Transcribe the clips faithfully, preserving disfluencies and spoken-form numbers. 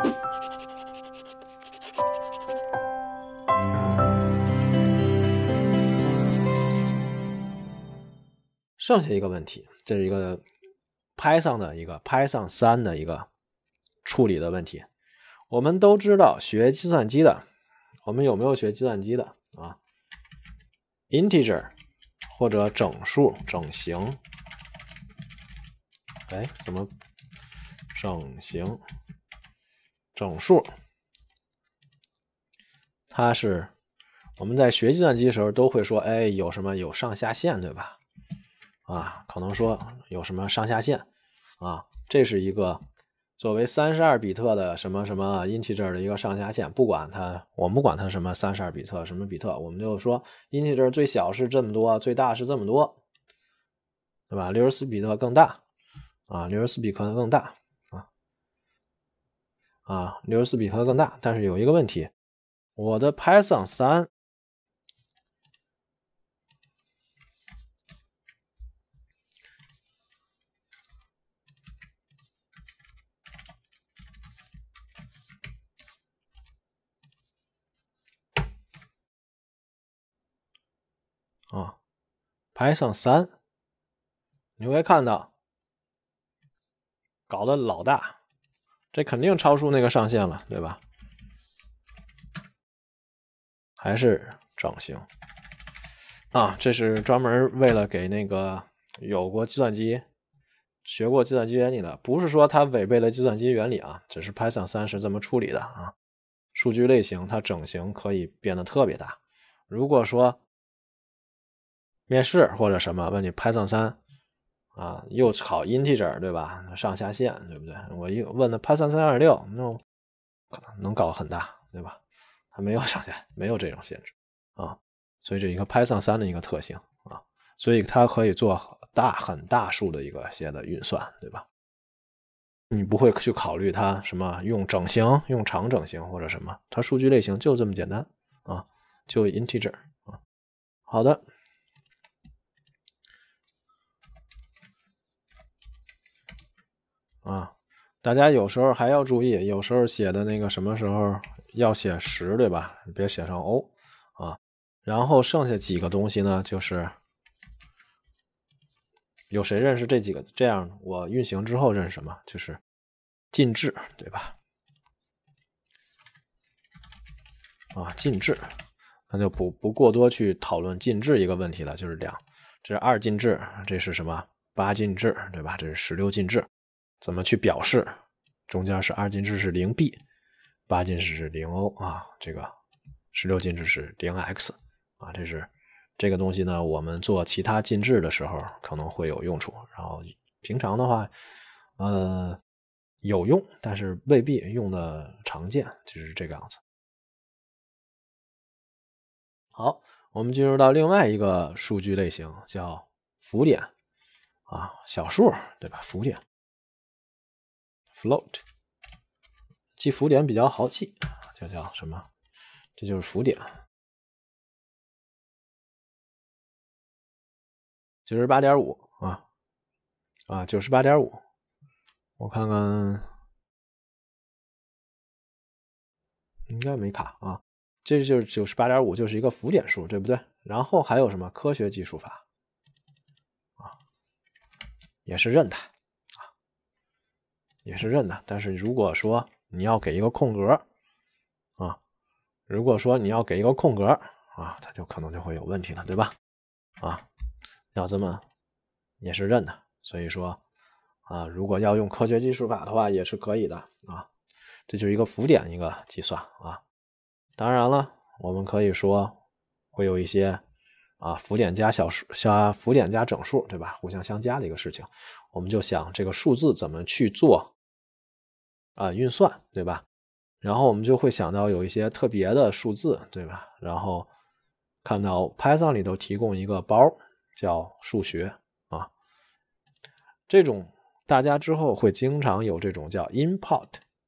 剩下一个问题，这是一个 Python 的一个 Python 三的一个处理的问题。我们都知道学计算机的，我们有没有学计算机的啊 ？integer 或者整数、整形，哎，怎么整形、整数？它是我们在学计算机的时候都会说，哎，有什么有上下限，对吧？啊，可能说有什么上下限啊，这是一个作为三十二比特的什么什么 integer 的一个上下限，不管它，我们不管它什么三十二比特什么比特，我们就说 integer 最小是这么多，最大是这么多，对吧？六十四比特更大啊，六十四比特更大啊啊，六十四比特更大，但是有一个问题，我的 Python 三。啊 ，Python 三，你会看到搞得老大，这肯定超出那个上限了，对吧？还是整形啊，这是专门为了给那个有过计算机、学过计算机原理的，不是说它违背了计算机原理啊，只是 Python 三是这么处理的啊。数据类型它整形可以变得特别大。如果说面试或者什么问你 Python 三啊，又考 integer 对吧？上下限对不对？我一问的 Python 三点六，那可能能搞很大，对吧？它没有上下，没有这种限制啊，所以这一个 Python 三的一个特性啊，所以它可以做大很大数的一个些的运算，对吧？你不会去考虑它什么用整形、用长整形或者什么，它数据类型就这么简单啊，就 integer 啊。好的。啊，大家有时候还要注意，有时候写的那个什么时候要写十，对吧？别写成 O 啊。然后剩下几个东西呢，就是有谁认识这几个？这样我运行之后认识什么？就是进制，对吧？啊，进制，那就不不过多去讨论进制一个问题了，就是两，这是二进制，这是什么？八进制，对吧？这是十六进制。怎么去表示？中间是二进制是零 B， 八进制是零 O 啊，这个十六进制是零 X 啊，这是这个东西呢，我们做其他进制的时候可能会有用处，然后平常的话，呃，有用，但是未必用的常见，就是这个样子。好，我们进入到另外一个数据类型，叫浮点啊，小数，对吧？浮点。float， 记浮点比较好记，这叫什么？这就是浮点， 九十八点五 啊啊 九十八点五， 我看看，应该没卡啊，这就是 九十八点五 就是一个浮点数，对不对？然后还有什么科学计数法啊，也是认的啊，也是认的，但是如果说你要给一个空格啊，如果说你要给一个空格啊，它就可能就会有问题了，对吧？啊，要这么也是认的，所以说啊，如果要用科学计数法的话也是可以的啊，这就是一个浮点一个计算啊。当然了，我们可以说会有一些啊浮点加小数加浮点加整数，对吧？互相相加的一个事情，我们就想这个数字怎么去做啊运算，对吧？然后我们就会想到有一些特别的数字，对吧？然后看到 Python 里头提供一个包叫数学啊，这种大家之后会经常有这种叫 import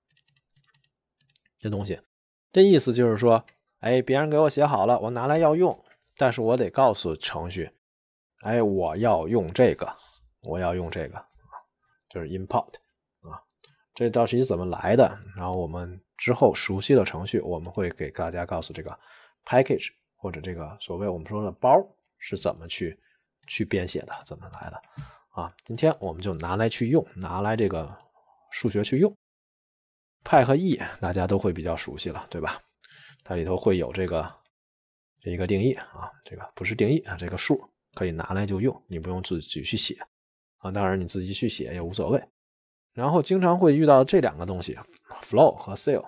这东西，这意思就是说，哎，别人给我写好了，我拿来要用，但是我得告诉程序，哎，我要用这个，我要用这个，就是 import 啊。 这道题怎么来的，然后我们之后熟悉的程序，我们会给大家告诉这个 package 或者这个所谓我们说的包是怎么去去编写的，怎么来的啊？今天我们就拿来去用，拿来这个数学去用。派和 e 大家都会比较熟悉了，对吧？它里头会有这个这一个定义啊，这个不是定义啊，这个数可以拿来就用，你不用自己去写啊，当然你自己去写也无所谓。然后经常会遇到这两个东西 flow 和 ceil，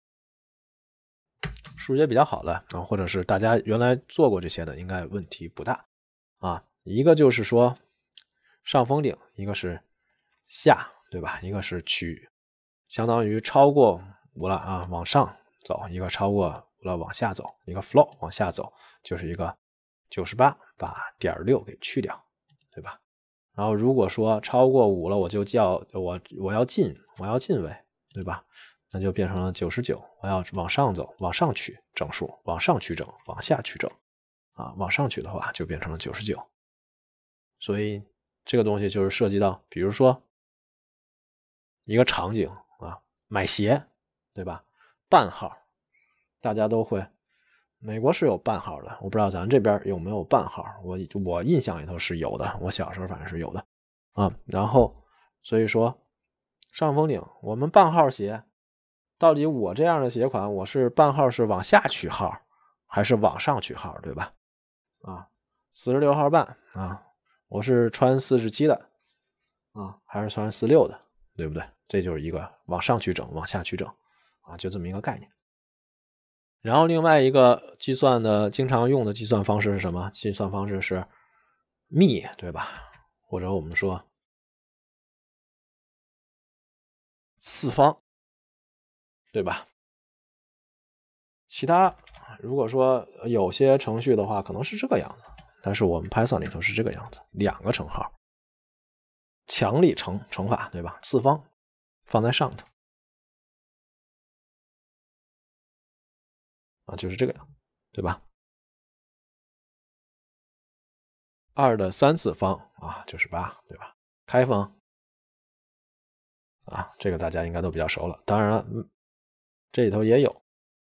数学比较好的啊，或者是大家原来做过这些的应该问题不大啊。一个就是说上封顶，一个是下，对吧？一个是取相当于超过五了啊往上走，一个超过五了往下走，一个 flow 往下走，就是一个九十八把点六给去掉，对吧？然后如果说超过五了，我就叫我我要进我要进位，对吧？那就变成了九十九，我要往上走，往上取整数，往上取整，往下取整啊，往上取的话就变成了九十九。所以这个东西就是涉及到，比如说一个场景啊，买鞋，对吧？半号，大家都会。美国是有半号的，我不知道咱这边有没有半号，我我印象里头是有的，我小时候反正是有的啊。然后所以说上封顶，我们半号鞋，到底我这样的鞋款，我是半号是往下取号还是往上取号，对吧？啊，四十六号半啊，我是穿四十七的啊，还是穿四十六的，对不对？这就是一个往上取整，往下取整啊，就这么一个概念。然后另外一个计算的经常用的计算方式是什么？计算方式是幂，对吧？或者我们说次方，对吧？其他如果说有些程序的话可能是这个样子，但是我们 Python 里头是这个样子，两个乘号，强力乘乘法，对吧？次方放在上头啊，就是这个样，对吧？二的三次方啊，就是八，对吧？开方啊，这个大家应该都比较熟了。当然了，嗯，这里头也有，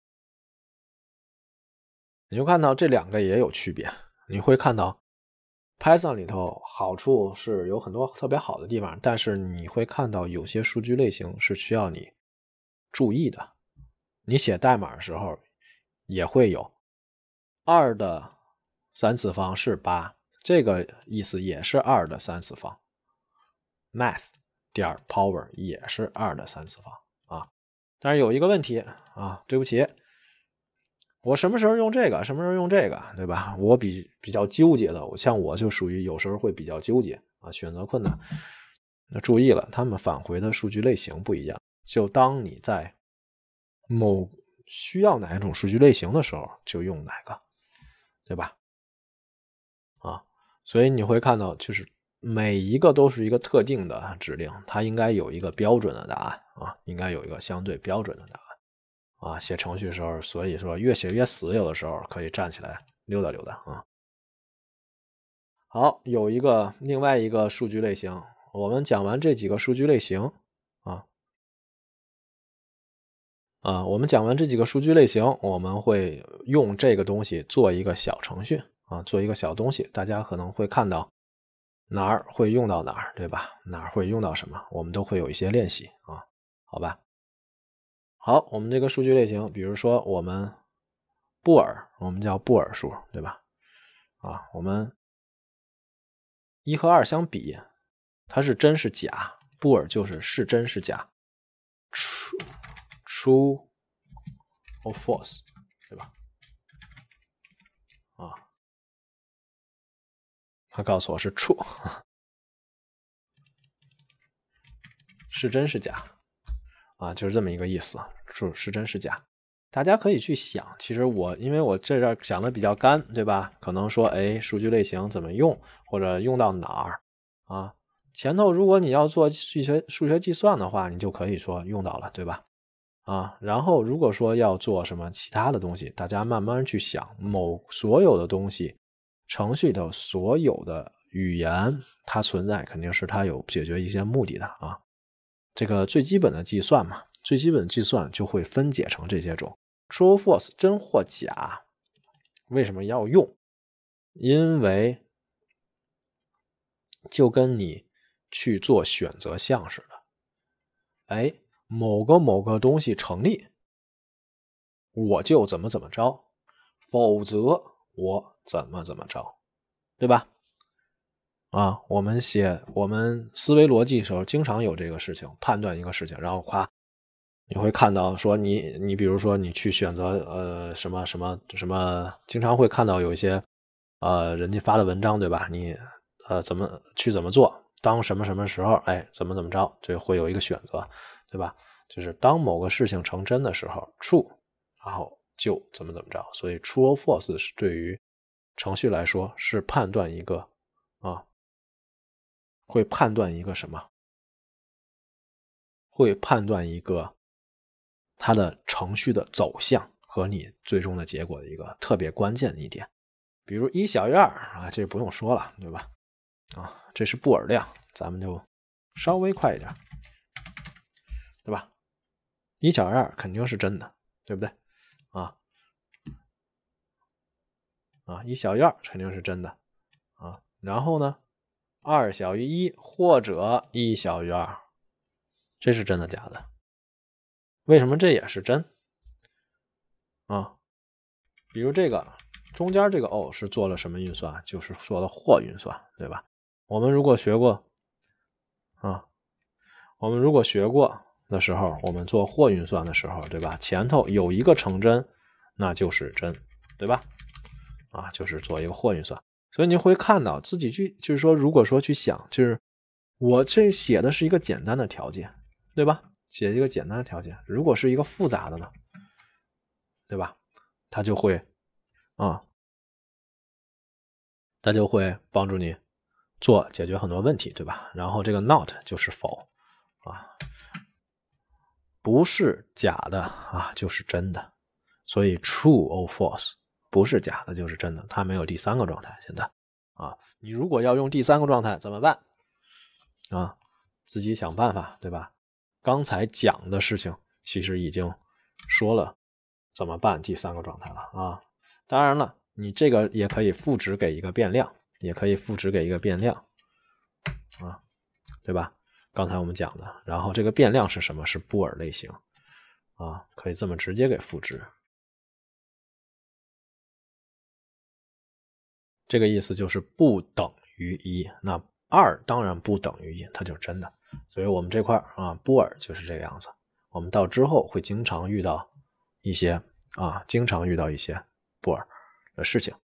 你会看到这两个也有区别。你会看到 Python 里头好处是有很多特别好的地方，但是你会看到有些数据类型是需要你注意的。你写代码的时候也会有二的三次方是八，这个意思也是二的三次方。math 点 power 也是二的三次方啊。但是有一个问题啊，对不起，我什么时候用这个，什么时候用这个，对吧？我比比较纠结的，我像我就属于有时候会比较纠结啊，选择困难。那注意了，他们返回的数据类型不一样。就当你在某需要哪一种数据类型的时候，就用哪个，对吧？啊，所以你会看到，就是每一个都是一个特定的指令，它应该有一个标准的答案啊，应该有一个相对标准的答案啊。写程序的时候，所以说越写越死，有的时候可以站起来溜达溜达啊。好，有一个另外一个数据类型，我们讲完这几个数据类型啊啊，我们讲完这几个数据类型，我们会用这个东西做一个小程序啊，做一个小东西，大家可能会看到哪儿会用到哪儿，对吧？哪儿会用到什么，我们都会有一些练习啊，好吧？好，我们这个数据类型，比如说我们布尔，我们叫布尔数，对吧？啊，我们一和二相比，它是真是假？布尔就是是真是假 ，true true or false， 对吧？啊，他告诉我是 true， 是真是假？啊，就是这么一个意思，是是真是假？大家可以去想，其实我因为我这这讲的比较干，对吧？可能说，哎，数据类型怎么用，或者用到哪儿啊？前头如果你要做数学数学计算的话，你就可以说用到了，对吧？啊，然后如果说要做什么其他的东西，大家慢慢去想，某所有的东西，程序的所有的语言，它存在肯定是它有解决一些目的的啊。 这个最基本的计算嘛，最基本的计算就会分解成这些种 true false 真或假。为什么要用？因为就跟你去做选择项似的，哎，某个某个东西成立，我就怎么怎么着，否则我怎么怎么着，对吧？啊，我们写我们思维逻辑的时候，经常有这个事情，判断一个事情，然后夸你会看到说你你比如说你去选择呃什么什么什么，经常会看到有一些呃人家发的文章，对吧？你呃怎么去怎么做，当什么什么时候，哎怎么怎么着，就会有一个选择，对吧？就是当某个事情成真的时候 ，true， 然后就怎么怎么着。所以 true or false 是对于程序来说是判断一个啊，会判断一个什么？会判断一个它的程序的走向和你最终的结果的一个特别关键的一点。比如一小于二啊，这不用说了，对吧？啊，这是布尔量，咱们就稍微快一点，对吧？一小于二肯定是真的，对不对？啊啊，一小于二肯定是真的啊。然后呢，二小于一或者一小于二，这是真的假的？为什么这也是真？啊，比如这个中间这个 O 是做了什么运算？就是做了或运算，对吧？我们如果学过啊，我们如果学过的时候，我们做或运算的时候，对吧？前头有一个成真，那就是真，对吧？啊，就是做一个或运算。所以你会看到自己去，就是说，如果说去想，就是我这写的是一个简单的条件，对吧？写一个简单的条件，如果是一个复杂的呢，对吧？它就会啊，它就会帮助你做解决很多问题，对吧？然后这个 not 就是否啊，不是假的啊，就是真的。所以 true or false 不是假的就是真的，它没有第三个状态。现在啊，你如果要用第三个状态怎么办啊？自己想办法，对吧？刚才讲的事情其实已经说了怎么办第三个状态了啊。当然了，你这个也可以赋值给一个变量，也可以赋值给一个变量啊，对吧？刚才我们讲的，然后这个变量是什么？是布尔类型啊，可以这么直接给赋值。这个意思就是不等于一，那二当然不等于一，它就是真的。所以我们这块啊，布尔就是这个样子。我们到之后会经常遇到一些啊，经常遇到一些布尔的事情。